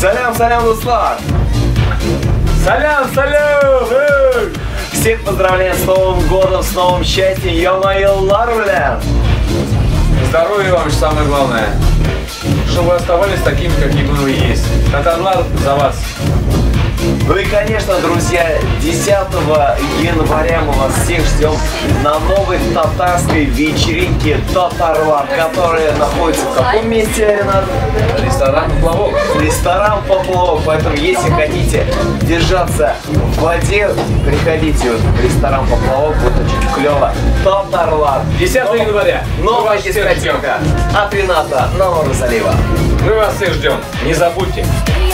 Салям, салям, Руслан! Салям, салям! Всех поздравляю с Новым годом, с новым счастьем, ё-моё, Ларвлян! Здоровья вам, самое главное. Чтобы вы оставались такими, какими вы есть. Татарлар за вас. Ну и, конечно, друзья, 10 января мы вас всех ждем на новой татарской вечеринке Татарлар, которая находится в каком месте, Ренат? Ресторан «Поплавок». Ресторан «Поплавок». Поэтому, если хотите держаться в воде, приходите в ресторан «Поплавок». Вот очень клево. Татарлар. 10 января. Новая дискотека от Рената Нового Залива. Мы вас всех ждем. Не забудьте.